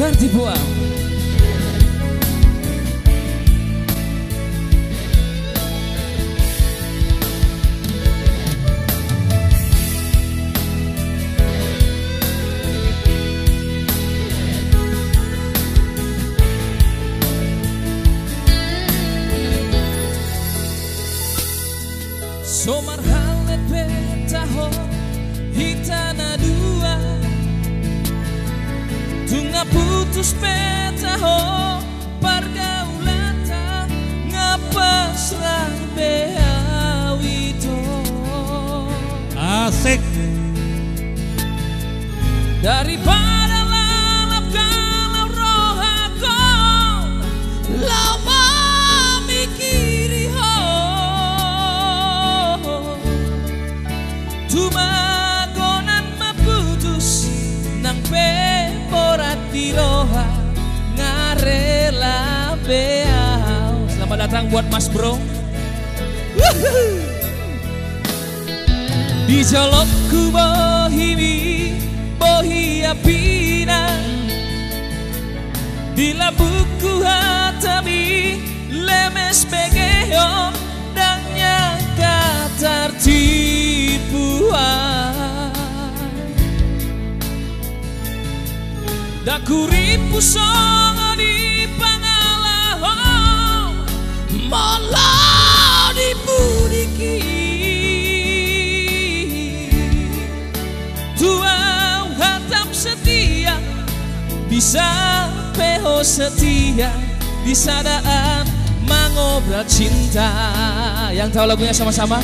Tertipuan Somar halet betaho hitana dua Tunga putus betaho pargaulata ngapasrah beawito Asik. Daripada lalap kalau roh aku lama mikiri ho Tumagonan maputus nang pemorat di roha ngarela beau. Selamat datang buat Mas Bro. Di jolokku bohimi bohi apina di labuku hatami lemes begeo dangnya katartipuan dakuri pusong di pangalah malah dipudiki Tuau hatam setia bisa peho setia bisa daan mengobral cinta. Yang tahu lagunya sama-sama?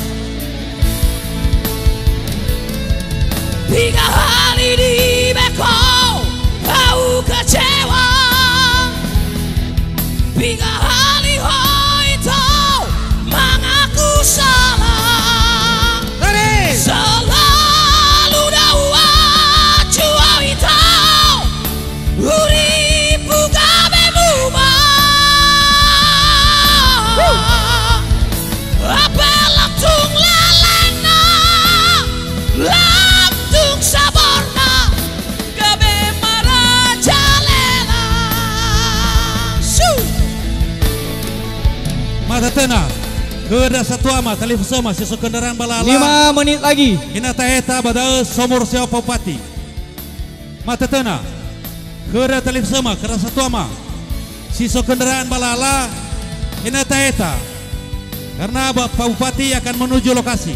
3 hari di beko kau kecewa 3 hari itu mengaku salah selalu dawa jua itu uripu gabe muma apa langsung lalena langsung sabarna gabe marajalela Mata tenang. Keada satu ama talif sama siso kendaraan balala 5 menit lagi. Ina taheta badal somor siapa pati. Mata tenang. Keada talif sama keada satu ama siso kendaraan balala ina taheta. Karena Bapak Bupati akan menuju lokasi.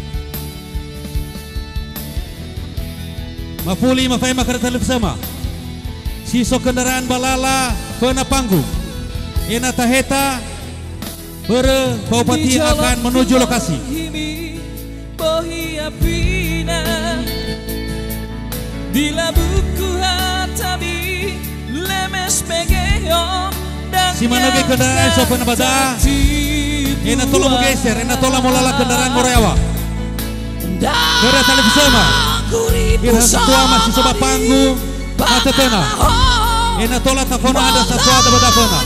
Mafuli mafaima keada talif sama siso kendaraan balala kena panggung. Ina taheta Bapak Bupati akan menuju lokasi. Si manoge kendaraan sopan bada. Ina tolong geser, ina tolong molala kendaraan morewa. Kera tali bersama. Ina setua masih sobat panggung. Mata tena. Ina tolong takona ada satu ada badafona.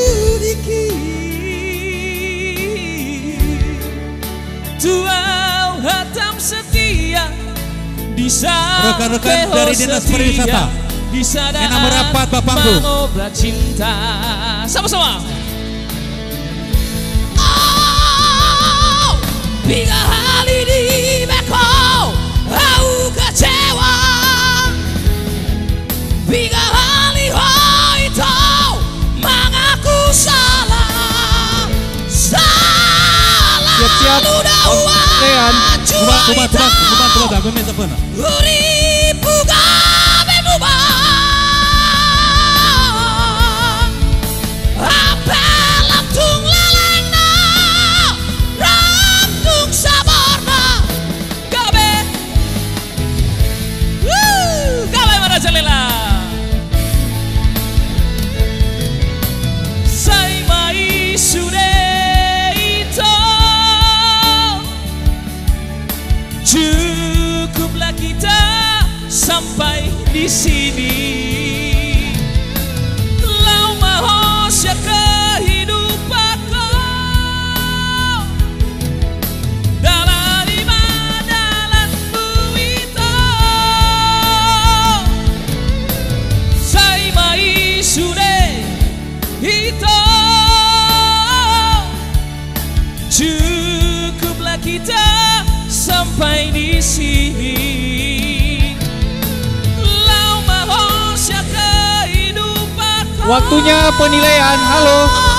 Tuau hatam setia rekan-rekan dari Dinas Pariwisata yang merapat Bapangku mengobral cinta sama-sama. 3 hari di beko kau kecewa 3 hari itu mengaku salah Siap-siap Rean Coba minta pena. Uripu gabe mubang apa langsung lalena langsung sabarna gabe gabe marajalela say mai sude cukuplah kita sampai di sini. Lau mahosya kehidupanku dalam lima dalanmu itu. Say mai sampai di sini. Lau mahosia kehidupan. Waktunya penilaian. Halo.